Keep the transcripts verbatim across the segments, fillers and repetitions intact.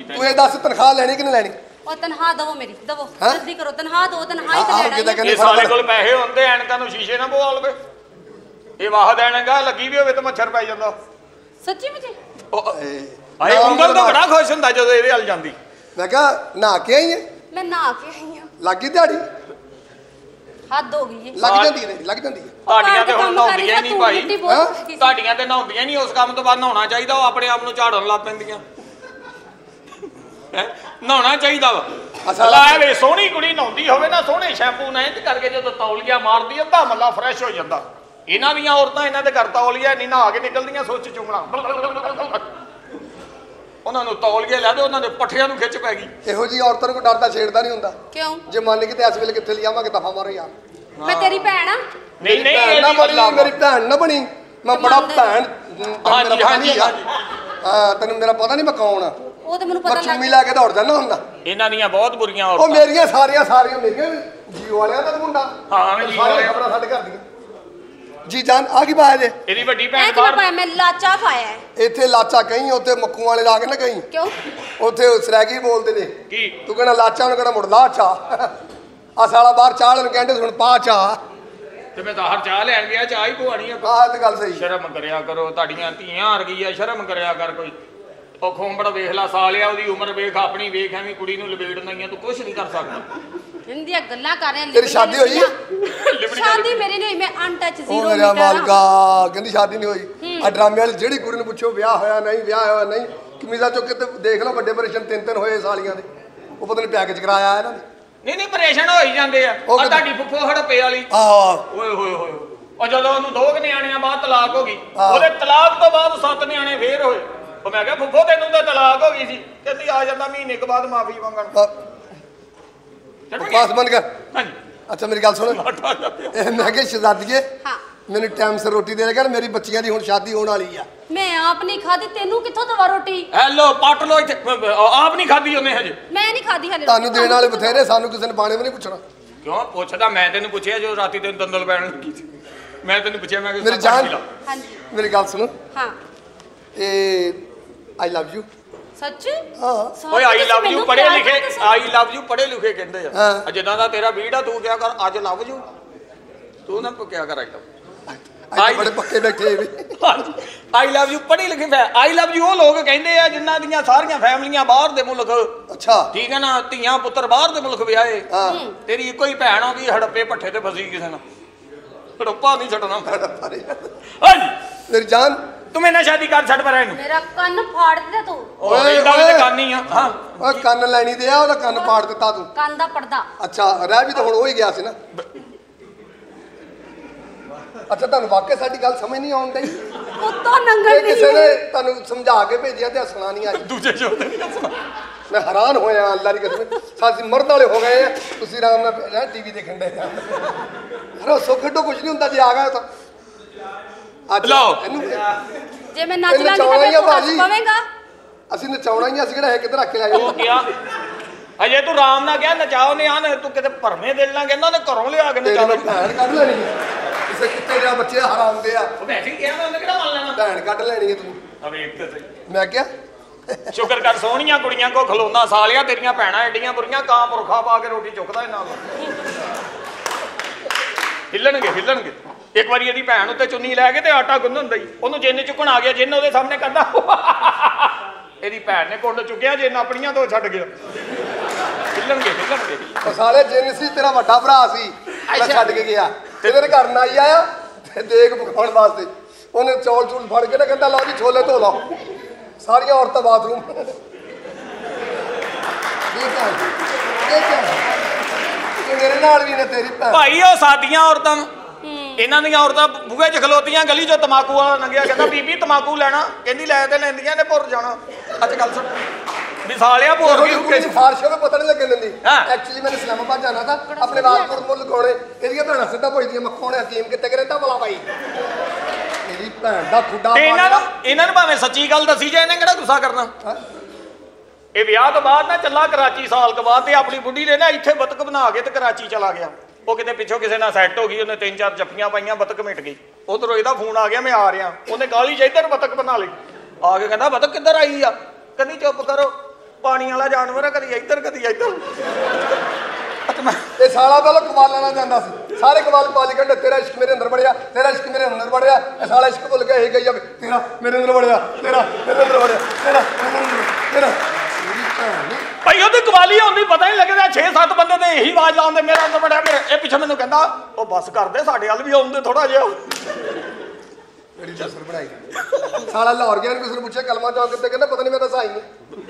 तू ये दस तनख्वाह लैनी कि नहीं लैनी और तनख्वाह दवो मेरी दवो जल्दी करो तनख्वाह दो तनख्वाह ही तो लेना ये साले कोल पैसे होंदे ऐनकां नूं शीशे ना पवा लवे ये वाहद ऐनका लगी भी होवे तो मच्छर पै जांदा सच्ची मुझे आए उंगल तो बड़ा खुश हुंदा जदों इहदे हल जांदी मैं कहा नहा के आई है मैं नहा के आई हां लगी दिहाड़ी हद हो गई है लग जांदी है लग जांदी है ਤੁਹਾਡੀਆਂ ਤੇ ਹੁਣ ਨਹਾਉਂਦੀਆਂ ਨਹੀਂ ਭਾਈ ਤੁਹਾਡੀਆਂ ਤੇ ਨਹਾਉਂਦੀਆਂ ਨਹੀਂ ਉਸ ਕੰਮ ਤੋਂ ਬਾਅਦ ਨਹਾਉਣਾ ਚਾਹੀਦਾ ਉਹ ਆਪਣੇ ਆਪ ਨੂੰ ਝਾੜਨ ਲੱਗ ਪੈਂਦੀਆਂ ਨਹਾਉਣਾ ਚਾਹੀਦਾ ਵਾ ਅਸਲ ਆ ਵੇ ਸੋਹਣੀ ਕੁੜੀ ਨਹਾਉਂਦੀ ਹੋਵੇ ਨਾ ਸੋਹਣੇ ਸ਼ੈਂਪੂ ਨਾਲ ਇੰਜ ਕਰਕੇ ਜਦੋਂ ਤੌਲੀਆ ਮਾਰਦੀ ਅੱਧਾ ਮੱਲਾ ਫਰੈਸ਼ ਹੋ ਜਾਂਦਾ ਇਹਨਾਂ ਦੀਆਂ ਔਰਤਾਂ ਇਹਨਾਂ ਦੇ ਘਰ ਤੌਲੀਆ ਨਹੀਂ ਨਹਾ ਕੇ ਨਿਕਲਦੀਆਂ ਸੋਚ ਚੁੰਗਲਾਂ ਉਹਨਾਂ ਨੂੰ ਤੌਲੀਆ ਲੈ ਦੇ ਉਹਨਾਂ ਦੇ ਪੱਠਿਆਂ ਨੂੰ ਖਿੱਚ ਪੈ ਗਈ ਇਹੋ ਜੀ ਔਰਤਾਂ ਨੂੰ ਕੋਈ ਡਰਦਾ ਛੇੜਦਾ ਨਹੀਂ ਹੁੰਦਾ ਕਿਉਂ ਜੇ ਮੰਨ ਕੇ ਤੇ ਇਸ ਵੇਲੇ ਕਿੱਥੇ ਲਿਆਵਾਂਗੇ ਦਫਾ ਮਾਰੋ ਯਾਰ ਮੈਂ ਤੇਰੀ ਭੈਣ ਆ ਨਹੀਂ ਨਹੀਂ ਨਾ ਬਣੀ ਮੇਰੀ ਭੈਣ ਨਾ ਬਣੀ ਮੈਂ ਬੜਾ ਭੈਣ ਹਾਂਜੀ ਹਾਂਜੀ ਹਾਂ ਤੈਨੂੰ ਮੇਰਾ ਪਤਾ ਨਹੀਂ ਮੈਂ ਕੌਣ ਆ ਉਹ ਤੇ ਮੈਨੂੰ ਪਤਾ ਲੱਗ ਚੁੰਮੀ ਲਾ ਕੇ ਦੌੜ ਜਾਂਦਾ ਹੁੰਦਾ ਇਹਨਾਂ ਦੀਆਂ ਬਹੁਤ ਬੁਰੀਆਂ ਔਰਤਾਂ ਉਹ ਮੇਰੀਆਂ ਸਾਰੀਆਂ ਸਾਰੀਆਂ ਮੇਰੀਆਂ ਜੀਓ ਵਾਲਿਆਂ ਦਾ ਮੁੰਡਾ ਹਾਂ ਜੀ ਸਾਰੀਆਂ ਖਬਰਾਂ ਸਾਡੇ ਘਰ ਦੀਆਂ ਜੀ ਜਾਨ ਆ ਕੀ ਪਾਇਆ ਜੇ ਇਹਦੀ ਵੱਡੀ ਭੈਣ ਬਾਹਰ ਪਾਇਆ ਮੈਂ ਲਾਚਾ ਪਾਇਆ ਹੈ ਇੱਥੇ ਲਾਚਾ ਕਹੀਂ ਉੱਥੇ ਮੱਖੂ ਵਾਲੇ ਲਾ ਕੇ ਨਾ ਕਹੀਂ ਕਿਉਂ ਉੱਥੇ ਸਰੈਗੀ ਬੋਲਦੇ ਨੇ ਕੀ ਤੂੰ ਕਹਿੰਦਾ ਲਾਚਾ ਨੂੰ ਕਹਿੰਦਾ ਮੁੜ ਲਾ ਚਾ ਆ ਸਾਲਾ ਬਾਹਰ ਚਾਹ ਲੈਣ ਕਹਿੰਦੇ ਹੁਣ ਪਾ ਚਾ ਤੇ ਮੈਂ ਤਾਂ ਹਰ ਚਾਹ ਲੈਣ ਗਿਆ ਚਾਹ ਹੀ ਪਵਾਣੀ ਆ ਆਹ ਤੇ ਗੱਲ ਸਹੀ ਸ਼ਰਮ ਕਰਿਆ ਕਰੋ ਤੁਹਾਡੀਆਂ ਧੀਆਂ ਆ ਰਗੀ ਆ ਸ਼ਰਮ ਕਰਿਆ ਕਰ ਕੋਈ ਉਹ ਖੋਂਬੜ ਵੇਖ ਲਾ ਸਾਲਿਆ ਉਹਦੀ ਉਮਰ ਵੇਖ ਆਪਣੀ ਵੇਖ ਐਵੇਂ ਕੁੜੀ ਨੂੰ ਲਪੇੜਨਾ ਹੀ ਆ ਤੂੰ ਕੁਝ ਨਹੀਂ ਕਰ ਸਕਦਾ ਇੰਦੀਆਂ ਗੱਲਾਂ ਕਰ ਰਿਹਾ ਤੇਰੀ ਸ਼ਾਦੀ ਹੋਈ ਸ਼ਾਦੀ ਮੇਰੀ ਨਹੀਂ ਮੈਂ ਅਨਟੱਚ ਜ਼ੀਰੋ ਉਹ ਮੇਰਾ ਮਾਲਕਾ ਕਹਿੰਦੀ ਸ਼ਾਦੀ ਨਹੀਂ ਹੋਈ ਆ ਡਰਾਮੇ ਵਾਲੀ ਜਿਹੜੀ ਕੁੜੀ ਨੂੰ ਪੁੱਛੋ ਵਿਆਹ ਹੋਇਆ ਨਹੀਂ ਵਿਆਹ ਹੋਇਆ ਨਹੀਂ ਕਮੀਜ਼ਾ ਚੁੱਕ ਕੇ ਤੇ ਦੇਖ ਲਓ ਵੱਡੇ ਪਰੇਸ਼ਨ ਤਿੰਨ ਤਿੰਨ ਹੋਏ ਸਾਲੀਆਂ ਦੇ ਉਹ ਪਤਾ ਨਹੀਂ ਪੈਕੇਜ ਕਰਾਇਆ ਇਹਨਾਂ ਨੇ ਨਹੀਂ ਨਹੀਂ ਪਰੇਸ਼ਾਨ ਹੋ ਹੀ ਜਾਂਦੇ ਆ ਆ ਤੁਹਾਡੀ ਫੁੱਫੋ ਹੜਪੇ ਵਾਲੀ ਆਹ ਓਏ ਹੋਏ ਹੋਏ ਉਹ ਜਦੋਂ ਉਹਨੂੰ ਦੋ ਨਿਆਣਿਆਂ ਬਾਅਦ ਤਲਾਕ ਹੋ ਗਈ ਉਹਦੇ ਤਲਾਕ ਤੋਂ ਬਾਅਦ ਸੱਤ ਨਿਆਣੇ ਫੇਰ ਹੋਏ ਉਹ ਮੈਂ ਕਿਹਾ ਫੁੱਫੋ ਤੈਨੂੰ ਤਾਂ ਤਲਾਕ ਹੋ ਗਈ ਸੀ ਕਹਿੰਦੀ ਆ ਜਾਂਦਾ ਮਹੀਨੇ ਕੁ ਬਾਅਦ ਮਾਫੀ ਮੰਗਣ ਪਾਸ ਬੰਦ ਕਰ ਹਾਂਜੀ ਅੱਛਾ ਮੇਰੀ ਗੱਲ ਸੁਣ ਮੈਂ ਕਿਹਾ ਸ਼ਹਜ਼ਾਦੀਏ ਹਾਂ ਮੈਨੂੰ ਟਾਈਮ ਸਿਰ ਰੋਟੀ ਦੇ ਕਰ ਮੇਰੀ ਬੱਚੀਆਂ ਦੀ ਹੁਣ ਸ਼ਾਦੀ ਹੋਣ ਵਾਲੀ ਆ ਮੈਂ ਆਪ ਨਹੀਂ ਖਾਦੀ ਤੈਨੂੰ ਕਿੱਥੋਂ ਦਵਾ ਰੋਟੀ ਹੈਲੋ ਪੱਟ ਲੋ ਇੱਥੇ ਆਪ ਨਹੀਂ ਖਾਦੀ ਉਹਨੇ ਹਜੇ ਮੈਂ ਨਹੀਂ ਖਾਦੀ ਹਲੇ ਤੁਹਾਨੂੰ ਦੇਣ ਵਾਲੇ ਬਥੇਰੇ ਸਾਨੂੰ ਕਿਸੇ ਨੇ ਬਾਣੇ ਵੀ ਨਹੀਂ ਪੁੱਛਣਾ ਕਿਉਂ ਪੁੱਛਦਾ ਮੈਂ ਤੈਨੂੰ ਪੁੱਛਿਆ ਜੋ ਰਾਤੀ ਤੈਨੂੰ ਦੰਦਲ ਪੈਣ ਲੱਗੀ ਸੀ ਮੈਂ ਤੈਨੂੰ ਪੁੱਛਿਆ ਮੈਂ ਮੇਰੀ ਜਾਨ ਹਾਂਜੀ ਮੇਰੀ ਗੱਲ ਸੁਣੋ ਹਾਂ ਇਹ ਆਈ ਲਵ ਯੂ ਸੱਚ ਹਾਂ ਓਏ ਆਈ ਲਵ ਯੂ ਪੜ੍ਹੇ ਲਿਖੇ ਆਈ ਲਵ ਯੂ ਪੜ੍ਹੇ ਲਿਖੇ ਕਹਿੰਦੇ ਆ ਜਿੱਦਾਂ ਦਾ ਤੇਰਾ ਵੀਡ ਆ ਤੂੰ ਕਿਹਾ ਕਰ ਅੱਜ ਲਵ ਯੂ ਤੂੰ ਨਾ ਕਿਹਾ ਕਰ ਆਈਟਮ ਆਈ ਬੜੇ ਪੱਕੇ ਬੈਠੇ ਵੀ ਆਈ ਲਵ ਯੂ ਪੜ੍ਹੀ ਲਿਖੀ ਫੈ ਆਈ ਲਵ ਯੂ ਉਹ ਲੋਕ ਕਹਿੰਦੇ ਆ ਜਿਨ੍ਹਾਂ ਦੀਆਂ ਸਾਰੀਆਂ ਫੈਮਲੀਆਂ ਬਾਹਰ ਦੇ ਮੁਲਕ ਅੱਛਾ ਠੀਕ ਹੈ ਨਾ ਧੀਆਂ ਪੁੱਤਰ ਬਾਹਰ ਦੇ ਮੁਲਕ ਵਿਆਹੇ ਤੇਰੀ ਇੱਕੋ ਹੀ ਭੈਣ ਆਉਂਦੀ ਹੜੱਪੇ ਪੱਠੇ ਤੇ ਫਸੀ ਕਿਸੇ ਨਾਲ ਹੜੱਪਾ ਨਹੀਂ ਛੱਡਣਾ ਹਾਂਜੀ ਮੇਰੀ ਜਾਨ ਤੂੰ ਮੇਰੇ ਨਾਲ ਸ਼ਾਦੀ ਕਰ ਛੱਡ ਪਰ ਇਹਨੂੰ ਮੇਰਾ ਕੰਨ ਫਾੜ ਦਿੱਤਾ ਤੂੰ ਓਏ ਇਹਦਾ ਵੀ ਤੇ ਕੰਨ ਹੀ ਆ ਹਾਂ ਓਏ ਕੰਨ ਲੈਣੀ ਤੇ ਆ ਉਹਦਾ ਕੰਨ ਪਾੜ ਦਿੱਤਾ ਤੂੰ ਕੰਨ ਦਾ ਪਰਦਾ ਅੱਛਾ ਰਹਿ ਵੀ ਤਾਂ ਹੁਣ ਹੋ ਹੀ ਗਿਆ ਸੀ ਨਾ ਅੱਛਾ ਤੁਹਾਨੂੰ ਵਾਕਿਆ ਸਾਡੀ ਗੱਲ ਸਮਝ ਨਹੀਂ ਆਉਣ ਡਈ ਉੱਤੋਂ ਨੰਗਲ ਨਹੀਂ ਕਿਸੇ ਨੇ ਤੁਹਾਨੂੰ ਸਮਝਾ ਕੇ ਭੇਜਿਆ ਤੇ ਹੱਸਣਾ ਨਹੀਂ ਆਈ ਦੂਜੇ ਸ਼ੋਅ ਤੇ ਨਹੀਂ ਹੱਸਣਾ ਮੈਂ ਹੈਰਾਨ ਹੋਇਆ ਅੱਲਾ ਦੀ ਕਸਮ ਸਾਡੀ ਮਰਦ ਵਾਲੇ ਹੋ ਗਏ ਤੁਸੀਂ ਆਰਾਮ ਨਾਲ ਟੀਵੀ ਦੇਖਣ ਦੇ ਹਰੋ ਸੁੱਖੜੋ ਕੁਝ ਨਹੀਂ ਹੁੰਦਾ ਜੇ ਆ ਗਿਆ ਤਾਂ ਅੱਜ ਲਓ ਜੇ ਮੈਂ ਨੱਚ ਲਾਂਗੀ ਤਾਂ ਫਿਰ ਤੂੰ ਪਵੇਂਗਾ ਅਸੀਂ ਨਚਾਉਣਾ ਹੀ ਅਸੀਂ ਕਿਹੜਾ ਹੈ ਕਿੱਧਰ ਰੱਖ ਕੇ ਲੈ ਜਾਓ ਉਹ ਗਿਆ ਅਜੇ ਤੂੰ ਆਰਾਮ ਨਾਲ ਗਿਆ ਨਚਾਓ ਨੇ ਆਨ ਤੂੰ ਕਿਤੇ ਭਰਵੇਂ ਦਿਲ ਨਾਲ ਕਹਿੰਦਾ ਉਹਨੇ ਘਰੋਂ ਲਿਆ ਕੇ ਨਚਾ ਤੇਰੀ ਭੈਣ ਕੱਢ ਲੈਣੀ ਕਿਸੇ ਕੁੱਤੇ ਦੇ ਬੱਚੇ ਹਰਾਮ ਦੇ ਆ ਉਹ ਵੈਸੇ ਹੀ ਕਿਹਾ ਮੈਂ ਉਹਨੇ ਕਿਹੜਾ ਮੰਨ ਲੈਣਾ ਭੈਣ ਕੱਢ ਲੈਣੀ ਹੈ ਤੂੰ ਆ ਵੇਖ ਤੇ ਸਹੀ ਮੈਂ ਕਿਹਾ ਸ਼ੁਕਰ ਕਰ ਸੋਹਣੀਆਂ ਕੁੜੀਆਂ ਕੋ ਖਲੋਨਾ ਸਾਲਿਆ ਤੇਰੀਆਂ ਭੈਣਾਂ ਐਡੀਆਂ ਬੁਰੀਆਂ ਕਾਂ ਪੁਰਖਾ ਪਾ ਕੇ ਰੋਟੀ ਚੁੱਕਦਾ ਇਹਨਾਂ ਨੂੰ ਹਿੱਲਣਗੇ ਹਿੱਲਣਗੇ ਇੱਕ ਵਾਰੀ ਇਹਦੀ ਭੈਣ ਉੱਤੇ ਚੁੰਨੀ ਲੈ ਕੇ ਤੇ ਆਟਾ ਗੁੰਨ ਹੁੰਦਾ ਹੀ ਉਹਨੂੰ ਜਿੰਨ ਚੁੱਕਣ ਆ ਗਿਆ ਜਿੰਨ ਉਹਦੇ ਸਾਹਮਣੇ ਕਰਦਾ ਇਹਦੀ ਭੈਣ ਨੇ ਕੁੰਡ ਚੁੱਕਿਆ ਜਿੰਨ ਆਪਣੀਆਂ ਤੋਂ ਛੱਡ ਗਿਆ ਹਿੱਲਣਗੇ ਹਿੱਲਣਗੇ ਉਹ ਸਾਲੇ ਜਿੰਨ ਸੀ ਤੇਰਾ ਵੱਡਾ ਭਰਾ ਸੀ ਮੈਂ ਛੱਡ ਕੇ ਗਿਆ ਤੇਰੇ ਘਰ ਨਾ ਆਈ ਆਇਆ ਤੇ ਦੇਗ ਪਕਾਉਣ ਵਾਸਤੇ ਉਹਨੇ ਚੌਲ ਚੂਲ ਫੜ ਕੇ ਨਾ ਕਹਿੰਦਾ ਲਓ ਜੀ ਛੋਲੇ ਧੋ ਲਓ ਸਾਰੀਆਂ ਔਰਤਾਂ ਬਾਥਰੂਮ ਮੇਰੇ ਨਾਲ ਵੀ ਨੇ ਤੇਰੀ ਭੈਣ ਭਾਈ ਉਹ ਸਾਦੀਆਂ ਔਰਤਾਂ ਇਹਨਾਂ ਦੀਆਂ ਔਰਤਾਂ ਬੂਹੇ 'ਚ ਖਲੋਤੀਆਂ ਗਲੀ 'ਚੋਂ ਤਮਾਕੂ ਵਾਲਾ ਲੰਘਿਆ ਕਹਿੰਦਾ ਬੀਬੀ ਤਮਾਕੂ ਲੈਣਾ ਕਹਿੰਦੀ ਲੈ ਤੇ ਲੈਂਦੀਆਂ ਨੇ ਭੁਰ ਜਾਣਾ ਅੱਜ ਗੱਲ ਸੁਣ ਵੀ ਸਾਲਿਆ ਭੁਰ ਗਈ ਹੁੱਕੇ 'ਚ ਫਾਰਸ਼ੋ ਵਿੱਚ ਪਤਾ ਨਹੀਂ ਲੱਗਣ ਦਿੰਦੀ ਐਕਚੁਅਲੀ ਮੈਂ ਇਸਲਾਮਾਬਾਦ ਜਾਣਾ ਤਾਂ ਆਪਣੇ ਵਾਲਪੁਰ ਮੁੱਲ ਲਗਾਉਣੇ ਇਹਦੀਆਂ ਭੈਣਾਂ ਸਿੱਧਾ ਪੁੱਛਦੀਆਂ ਮੱਖੋਣੇ ਹਕੀਮ ਕਿੱਥੇ ਕਰੇ ਤਾਂ ਬਲਾ ਬਾਈ ਮੇਰੀ ਭੈਣ ਦਾ ਖੁੱਡਾ ਇਹਨਾਂ ਨੂੰ ਇਹਨਾਂ ਨੂੰ ਭਾਵੇਂ ਸੱਚੀ ਗੱਲ ਦੱਸੀ ਜਾਏ ਇਹਨੇ ਕਿਹੜਾ ਗੁੱਸਾ ਕਰਨਾ ਇਹ ਵਿਆਹ ਤੋਂ ਬਾਅਦ ਨਾ ਚੱਲਾ ਕਰਾਚੀ ਸਾਲ ਤੋਂ ਬਾਅਦ ਤੇ ਆਪਣੀ ਬੁੱਢੀ ਨੇ ਨਾ ਇੱਥੇ ਬਤਕ ਬਣਾ ਕੇ ਤੇ ਕਰਾਚੀ ਚਲਾ ਗਿਆ ਉਹ ਕਿਤੇ ਪਿੱਛੋਂ ਕਿਸੇ ਨਾਲ ਸੈੱਟ ਹੋ ਗਈ ਉਹਨੇ ਤਿੰਨ ਚਾਰ ਜੱਫੀਆਂ ਪਾਈਆਂ ਬਤਕ ਮਿਟ ਗਈ ਉਧਰੋਂ ਇਹਦਾ ਫੋਨ ਆ ਗਿਆ ਮੈਂ ਆ ਰਿਹਾ ਉਹਨੇ ਗਾਲੀ ਚ ਇੱਧਰ ਬਤਕ ਬਣਾ ਲਈ ਆ ਕੇ ਕਹਿੰਦਾ ਬਤਕ ਕਿੱਧਰ ਆਈ ਆ ਕਹਿੰਦੀ ਚੁੱਪ ਕਰੋ ਪਾਣੀ ਵਾਲਾ ਜਾਨਵਰ ਆ, ਕਦੀ ਇੱਧਰ ਕਦੀ ਇੱਧਰ। ਇਹ ਸਾਲਾ ਪਹਿਲਾਂ ਕਵਾਲਾਂ ਨਾਲ ਜਾਂਦਾ ਸੀ, ਸਾਰੇ ਕਵਾਲ ਪਾ ਲਈ ਕਹਿੰਦੇ ਤੇਰਾ ਇਸ਼ਕ ਮੇਰੇ ਅੰਦਰ ਵੜਿਆ, ਤੇਰਾ ਇਸ਼ਕ ਮੇਰੇ ਅੰਦਰ ਵੜਿਆ। ਇਹ ਸਾਲਾ ਇਸ਼ਕ ਭੁੱਲ ਗਿਆ, ਇਹ ਗਈ ਜਾਵੇ ਤੇਰਾ ਮੇਰੇ ਅੰਦਰ ਵੜਿਆ, ਤੇਰਾ ਮੇਰੇ ਅੰਦਰ ਵੜਿਆ, ਤੇਰਾ ਤੇਰਾ ਭਾਈ ਉਹਦੀ ਕਵਾਲੀ ਹੁੰਦੀ ਪਤਾ ਨਹੀਂ ਲੱਗਦਾ। ਛੇ ਸੱਤ ਬੰਦੇ ਤੇ ਇਹੀ ਆਵਾਜ਼ ਲਾਉਂਦੇ ਮੇਰਾ ਅੰਦਰ ਵੜਿਆ ਮੇਰੇ। ਇਹ ਪਿੱਛੇ ਮੈਨੂੰ ਕਹਿੰਦਾ ਉਹ ਬੱਸ ਕਰਦੇ, ਸਾਡੇ ਵੱਲ ਵੀ ਆਉਂਦੇ ਥੋੜਾ ਜਿਹਾ। ਮੇਰੀ ਜਸਰ ਬਣਾਈ ਸਾਲਾ ਲਾਹੌਰ ਗਿਆ, ਕਿਸੇ ਨੂੰ ਪੁੱਛਿਆ ਕਲਮਾ ਚੌਕ ਕਿੱਥੇ, ਕਹਿੰਦਾ ਪਤਾ ਨਹੀਂ ਮੈਂ ਤਾਂ ਸਾਈ ਨਹੀਂ।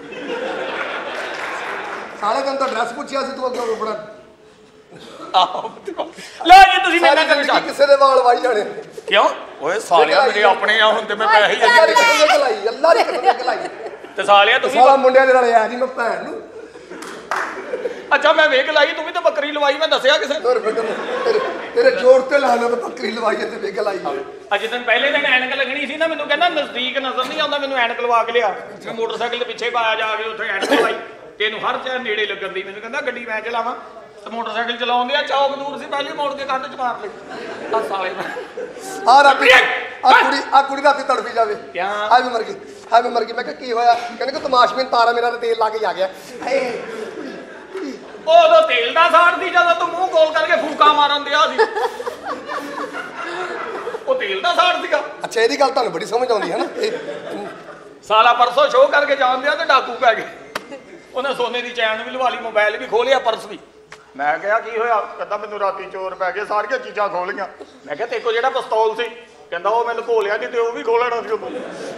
ਸਾਲੇ ਦਿਨ ਤਾਂ ਐਡਰੈਸ ਪੁੱਛਿਆ ਸੀ ਤੂੰ ਅੱਗੇ ਬੜਾ ਆਹੋ ਲੈ ਜੀ ਤੁਸੀਂ ਮੇਰੇ ਨਾਲ ਸਾਰੀ ਕਿਸੇ ਦੇ ਵਾਲ ਵਾਈ ਜਾਣੇ ਕਿਉਂ? ਓਏ ਸਾਲਿਆ ਮੇਰੇ ਆਪਣੇ ਆ ਹੁਣ ਤੇ ਮੈਂ ਪੈਸੇ ਹੀ ਅੱਲਾ ਦੀ ਕਸਮ ਕਲਾਈ, ਅੱਲਾ ਦੀ ਕਸਮ ਕਲਾਈ। ਤੇ ਸਾਲਿਆ ਤੁਸੀਂ ਸਾਲਾ ਮੁੰਡਿਆਂ ਦੇ ਨਾਲ ਆ ਜੀ ਮੈਂ ਭੈਣ ਨੂੰ। ਅੱਛਾ ਮੈਂ ਵੇਖ ਲਾਈ, ਤੂੰ ਵੀ ਤਾਂ ਬੱਕਰੀ ਲਵਾਈ, ਮੈਂ ਦੱਸਿਆ ਕਿਸੇ ਨੂੰ। ਤੇਰੇ ਤੇਰੇ ਜੋੜ ਤੇ ਲਾ ਲਓ ਬੱਕਰੀ ਲਵਾਈ ਤੇ ਵੇਖ ਲਾਈ। ਅੱਜ ਦਿਨ ਪਹਿਲੇ ਦਿਨ ਐਨਕ ਲੱਗਣੀ ਸੀ ਨਾ, ਮੈਨੂੰ ਕਹਿੰਦਾ ਨਜ਼ਦੀਕ ਨਜ਼ਰ ਨਹੀਂ ਆਉਂਦਾ, ਮੈਨੂੰ ਐਨਕ ਲਵਾ ਕੇ ਲਿਆ। ਮੈਂ ਮੋਟਰਸਾਈਕਲ ਦੇ ਪਿੱਛੇ ਪਾਇਆ ਜਾ ਕੇ ਉੱਥੇ ਐਨਕ ਲਵਾਈ, ਤੈਨੂੰ ਹਰ ਚੀਜ਼ ਨੇੜੇ ਲੱਗਣ ਦੀ। ਮੈਨੂੰ ਕਹਿੰਦਾ ਗੱਡੀ ਮੈਂ ਚਲਾਵਾਂ, ਤੇ ਮੋਟਰਸਾਈਕਲ ਚਲਾਉਂਦੇ ਆ ਚੌਕ ਦੂਰ ਸੀ, ਪਹਿਲੇ ਮੋੜ ਕੇ ਕੰਧ ਚ ਮਾਰ ਲਈ। ਆ ਸਾਲੇ ਆ ਰਾਤੀ ਆ ਕੁੜੀ ਆ ਕੁੜੀ ਰਾਤੀ ਤੜਫੀ ਜਾਵੇ, ਕਿਆ ਆ ਵੀ ਮਰ ਗਈ, ਆ ਵੀ ਮਰ ਗਈ। ਮੈਂ ਕਿਹਾ ਕੀ ਹੋਇਆ? ਕਹਿੰਦੇ ਕਿ ਤਮਾਸ਼ਬੀਨ ਤਾਰਾ ਮੇਰਾ ਤੇ ਤੇਲ ਲਾ ਕੇ ਆ ਗਿਆ। ਉਹ ਉਦੋਂ ਤੇਲ ਦਾ ਸਾੜ ਸੀ, ਜਦੋਂ ਤੂੰ ਮੂੰਹ ਗੋਲ ਕਰਕੇ ਫੂਕਾ ਮਾਰਨ ਦਿਆ ਸੀ। ਉਹ ਤੇਲ ਦਾ ਸਾੜ ਸੀਗਾ। ਅੱਛਾ ਇਹਦੀ ਗੱਲ ਤੁਹਾਨੂੰ ਬੜੀ ਸਮਝ ਆਉਂਦੀ ਹੈ ਨਾ। ਇਹ ਸਾਲਾ ਪਰਸੋਂ ਸ਼ੋਅ ਕਰਕੇ ਜਾਂਦੇ ਆ ਤੇ ਡਾਕੂ ਪੈ ਗਏ। ਉਹਨੇ ਸੋਨੇ ਦੀ ਚੈਨ ਵੀ ਲਵਾ ਲਈ, ਮੋਬਾਈਲ ਵੀ ਖੋਲਿਆ, ਪਰਸ ਵੀ। ਮੈਂ ਕਿਹਾ ਕੀ ਹੋਇਆ? ਕਹਿੰਦਾ ਮੈਨੂੰ ਰਾਤੀ ਚੋਰ ਪੈ ਗਏ, ਸਾਰੀਆਂ ਚੀਜ਼ਾਂ ਖੋਲੀਆਂ। ਮੈਂ ਕਿਹਾ ਤੇਰੇ ਕੋਲ ਜਿਹੜਾ ਪਿਸਤੌਲ ਸੀ, ਕਹਿੰਦਾ ਉਹ ਮੈਨੂੰ ਖੋਲਿਆ ਨਹੀਂ ਤੇ ਉਹ ਵੀ ਖੋਲਣਾ ਸੀ ਉਦੋਂ।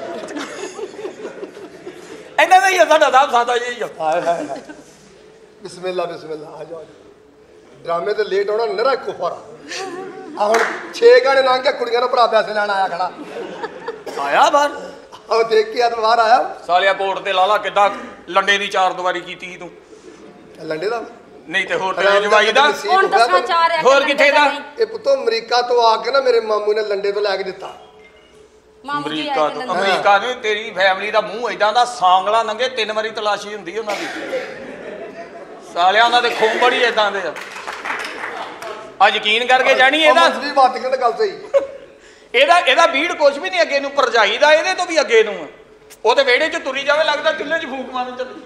ਇਹਨਾਂ ਦਾ ਹੀ ਸਾਡਾ ਸਾਹਿਬ ਸਾਦਾ ਜੀ। ਹਾਏ ਹਾਏ ਹਾਏ ਬਿਸਮਿਲ੍ਲਾ ਬਿਸਮਿਲ੍ਲਾ ਆ ਜਾਓ। ਡਰਾਮੇ ਤੇ ਲੇਟ ਹੋਣਾ ਨਰਾ ਕੁਫਰ ਆ। ਹੁਣ ਛੇ ਗਾਣੇ ਲੰਘ ਕੇ ਕੁੜੀਆਂ ਨੂੰ ਭਰਾ ਪੈਸੇ ਲੈਣ ਆਇਆ ਖੜਾ ਆਇਆ ਬਾਹਰ। ਉਹ ਦੇਖ ਕੇ ਆ ਤਾਂ ਬਾਹਰ ਆਇਆ। ਸਾਲਿਆ ਕੋਟ ਤੇ ਲਾਲਾ ਕਿੱਦਾਂ ਲੰਡੇ ਦੀ ਚਾਰ ਦੀਵਾਰੀ ਕੀਤੀ ਸੀ ਤੂੰ? ਲੰਡੇ ਦਾ ਨਹੀਂ ਤੇ ਹੋਰ ਤੇਰੇ ਜਵਾਈ ਦਾ ਹੁਣ ਦੱਸਣਾ ਚਾਹ ਰਿਹਾ। ਹੋਰ ਕਿੱਥੇ ਦਾ? ਇਹ ਪੁੱਤੋ ਅਮਰੀਕਾ ਤੋਂ ਆ ਕੇ ਨਾ ਮੇਰੇ ਮਾਮੂ ਨੇ ਲੰਡੇ ਤੋਂ ਲੈ ਕੇ ਦਿੱਤਾ। ਅਮਰੀਕਾ ਤੋਂ? ਅਮਰੀਕਾ ਨੇ ਤੇਰੀ ਫੈਮਿਲੀ ਦਾ ਮੂੰਹ ਏਦਾਂ ਦਾ ਸਾਂਗਲਾ ਨੰਗੇ, ਤਿੰਨ ਵਾਰੀ ਤਲਾਸ਼ੀ ਹੁੰਦੀ ਉਹਨਾਂ ਦੀ। ਸਾਲਿਆ ਉਹਨਾਂ ਦੇ ਖੁੰਬੜ ਹੀ ਏਦਾਂ ਦੇ ਆ। ਆ ਯਕੀਨ ਕਰਕੇ ਜਾਣੀ ਇਹਦਾ ਵੀ ਬਾਤ ਕਹਿੰਦਾ ਗੱਲ ਸਹੀ। ਇਹਦਾ ਇਹਦਾ ਬੀੜ ਕੁਛ ਵੀ ਨਹੀਂ ਅੱਗੇ ਨੂੰ, ਭਰਜਾਈ ਦਾ ਇਹਦੇ ਤੋਂ ਵੀ ਅੱਗੇ ਨੂੰ ਆ। ਉਹ ਤੇ ਵਿਹੜੇ 'ਚ ਤੁਰੀ ਜਾਵੇ, ਲੱਗਦਾ ਚੁੱਲ੍ਹੇ 'ਚ ਫੂਕ ਮਾਰਨ ਚੱਲੀ।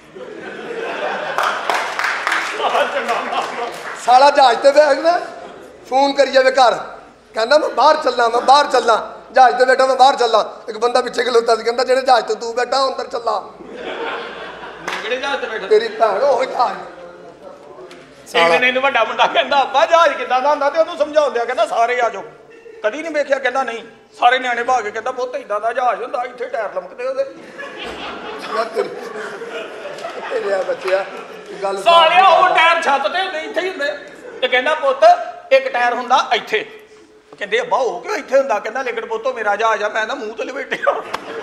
ਸਾਲਾ ਜਹਾਜ਼ ਤੇ ਬੈਠਦਾ, ਫੋਨ ਕਰੀ ਜਾਵੇ ਘਰ, ਕਹਿੰਦਾ ਮੈਂ ਬਾਹਰ ਚੱਲਾਂ, ਮੈਂ ਬਾਹਰ ਚੱਲਾਂ। ਜਹਾਜ਼ ਤੇ ਬੈਠਾ, ਮੈਂ ਬਾਹਰ ਚੱਲਾਂ। ਇੱਕ ਬੰਦਾ ਪਿੱਛੇ ਖਲੋਤਾ ਸੀ, ਕਹਿੰਦਾ ਜਿਹੜੇ ਜਹਾਜ਼ ਤੇ ਤੂੰ ਬੈਠਾ ਅੰਦਰ ਚੱਲਾ। ਕਿਹੜੇ ਜਹਾਜ਼ ਤੇ ਬੈਠਾ? ਤੇਰੀ ਭੈਣ ਉਹ ਜਹਾਜ਼। ਇੱਕ ਦਿਨ ਇਹਨੂੰ ਵੱਡਾ ਮੁੰਡਾ ਕਹਿੰਦਾ ਅੱਬਾ ਜਹਾਜ਼ ਕਿੱਦਾਂ ਦਾ ਹੁੰਦਾ? ਤੇ ਉਹਨੂੰ ਸਮਝਾਉਂਦਿਆ ਕਹਿੰਦਾ ਸਾਰੇ ਆ ਜਾਓ। ਕਦੀ ਨਹੀਂ ਵੇਖਿਆ? ਕਹਿੰਦਾ ਨਹੀਂ। ਸਾਰੇ ਨਿਆਣੇ ਭਾਗ ਕੇ ਕਹਿੰਦਾ ਪੁੱਤ ਏਦਾਂ ਦਾ ਜਹਾਜ਼ ਹੁੰਦਾ, ਇੱਥੇ ਟਾਇਰ ਲਮਕਦੇ ਉਹਦੇ। ਤੇਰੇ ਬੱਚਿਆ ਗੱਲ ਸਾਲਿਆ ਉਹ ਟਾਇਰ ਛੱਤ ਤੇ ਹੁੰਦੇ, ਇੱਥੇ ਹੀ ਹੁੰਦੇ। ਤੇ ਕਹਿੰਦਾ ਪੁੱਤ ਇੱਕ ਟਾਇਰ ਹੁੰਦਾ ਇੱਥੇ। ਕਹਿੰਦੇ ਅੱਬਾ ਉਹ ਕਿਉਂ ਇੱਥੇ ਹੁੰਦਾ? ਕਹਿੰਦਾ ਲੇਕਿਨ ਪੁੱਤੋ ਮੇਰਾ ਜਹਾਜ਼ ਆ, ਮੈਂ ਨਾ ਮੂੰਹ ਤੇ ਲਪੇਟਿਆ।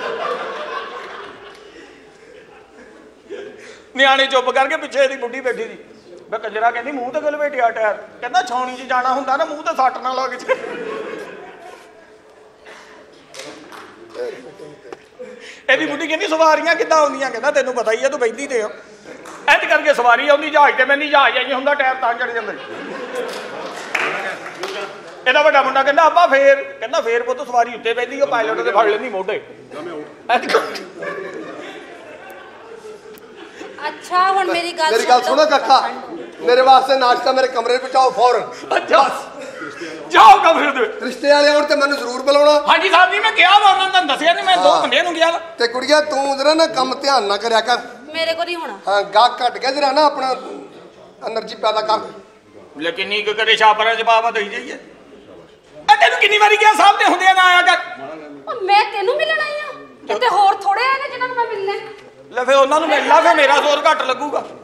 ਨਿਆਣੇ ਚੁੱਪ ਕਰਕੇ ਪਿੱਛੇ ਦੀ ਬੁੱਢੀ ਬੈਠੀ ਸੀ। ਮੈਂ ਕੰਜਰਾ ਕਹਿੰਦੀ ਮੂੰਹ ਤੇ ਲਪੇਟਿਆ ਟਾਇਰ। ਕਹਿੰਦਾ ਛਾਉਣੀ 'ਚ ਜਾਣਾ ਹੁੰਦਾ ਨਾ, ਮੂੰਹ ਤੇ ਸੱਟ ਨਾ ਲੱਗ ਜੇ। ਇਹਦੀ ਬੁੱਢੀ ਕਹਿੰਦੀ ਸਵਾਰੀਆਂ ਕਿੱਦਾਂ ਆਉਂਦੀਆਂ? ਕਹਿੰਦਾ ਤੈਨੂੰ ਪਤਾ ਹੀ ਆ, ਤੂੰ ਬੈਠੀ ਤੇ ਆ। ਇੰਝ ਕਰਕੇ ਸਵਾਰੀ ਆਉਂਦੀ ਜਹਾਜ਼ ਤੇ। ਮੈਂ ਨਹੀਂ ਜਹਾਜ਼ ਆਈ ਹੁੰਦਾ, ਟਾਇਰ ਤਾਂ ਚੜ ਜਾਂਦੇ। ਇਹਦਾ ਵੱਡਾ ਮੁੰਡਾ ਕਹਿੰਦਾ ਅੱਬਾ ਫੇਰ? ਕਹਿੰਦਾ ਫੇਰ ਪੁੱਤ ਸਵਾਰੀ ਉੱਤੇ ਬੈਠੀ, ਉਹ ਪਾਇਲਟ ਤੇ ਫੜ ਲੈਂਦੀ ਮੋਢੇ। ਅੱਛਾ ਹੁਣ ਮੇਰੀ ਗੱਲ ਮੇਰੀ ਗੱਲ ਸੁਣੋ ਕਾਕਾ, ਮੇਰੇ ਵਾਸਤੇ ਨਾਸ਼ਤਾ ਮੇਰੇ ਕਮਰੇ 'ਚ ਪਹੁੰਚਾਓ ਫੌਰਨ। ਅੱਛਾ ਜਾਓ ਕਮਰੇ ਦੇ। ਰਿਸ਼ਤੇ ਵਾਲੇ ਆਉਣ ਤੇ ਮੈਨੂੰ ਜ਼ਰੂਰ ਬੁਲਾਉਣਾ। ਹਾਂਜੀ ਸਾਹਿਬ ਜੀ ਮੈਂ ਕਿਹਾ ਵਾ, ਉਹਨਾਂ ਨੇ ਦੱਸਿਆ ਨਹੀਂ, ਮੈਂ ਦੋ ਬੰਦਿਆਂ ਨੂੰ ਗਿਆ ਵਾ। ਤੇ ਕੁੜੀਆਂ ਤੂੰ ਜਰਾ ਨਾ ਕੰਮ ਧਿਆਨ ਨਾ ਕਰਿਆ ਕਰ। ਮੇਰੇ ਕੋਲ ਨਹੀਂ ਹੋਣਾ। ਹਾਂ ਗਾਹ ਘਟ ਗਿਆ ਜਰਾ ਨਾ, ਆਪਣਾ એનર્ਜੀ ਪੈਦਾ ਕਰ। ਲੇਕਿਨ ਨੀ ਕਰੇ ਛਾਪਰਾਂ 'ਚ ਪਾਵਾ ਦਈ ਜਾਈਏ। ਆ ਤੈਨੂੰ ਕਿੰਨੀ ਵਾਰੀ ਕਿਹਾ ਸਾਹਿਬ ਦੇ ਹੁੰਦਿਆਂ ਨਾ ਆਇਆ ਕਰ। ਮੈਂ ਤੈਨੂੰ ਮਿਲਣ ਆਈ ਆ, ਤੇ ਹੋਰ ਥੋੜੇ ਆਏ ਨੇ ਜਿਹਨਾਂ ਨੂੰ ਮੈਂ ਮਿਲਣਾ। ਲੈ ਫੇ ਉਹਨਾਂ ਨੂੰ ਮਿਲ ਲਾ, ਫੇ ਮੇਰਾ ਜ਼ੋਰ ਘੱਟ ਲੱਗੂਗਾ।